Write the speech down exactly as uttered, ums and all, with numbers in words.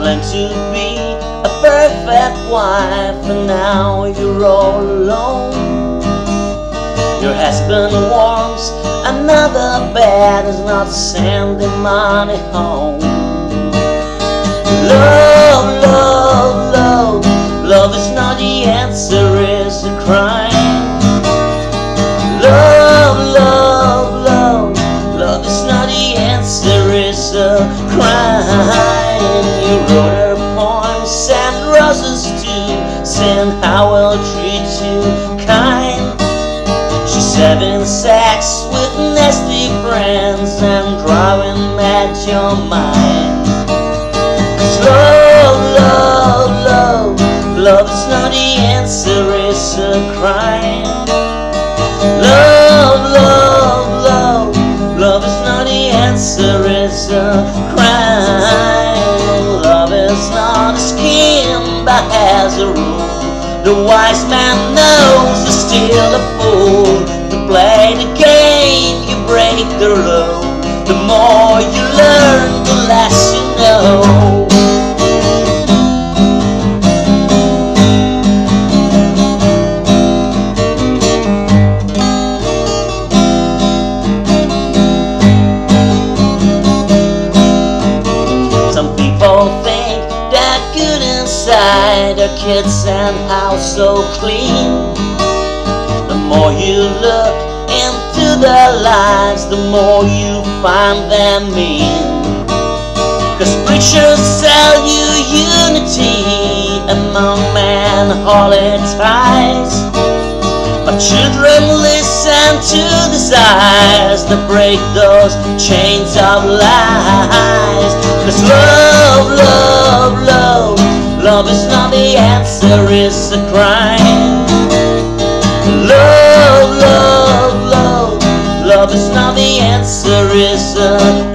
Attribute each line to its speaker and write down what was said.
Speaker 1: claimed to be a perfect wife, and now you're all alone. Your husband warms another bed, is not sending money home. Love, love, love, love is not the answer, it's a crime. Love, love, love, love is not the answer, it's a crime. You wrote her poems and roses too, saying how I'll treat you kind. She's having sex with nasty friends and driving at your mind. 'Cause love, love, love, love is not the answer, it's a crime. Love, love, love, love is not the answer, it's a crime. Love is not a scheme that has a rule. The wise man knows you're still a fool. To play the game, you break the rule. The more you learn, the less you know. Think that good inside their kids and house so clean. The more you look into their lives, the more you find them mean. 'Cause preachers sell you unity among men, holy ties, but children listen to desires that break those chains of lies. 'Cause love, love, love, love is not the answer, it's a crime. Love, love, love, love is not the answer, it's a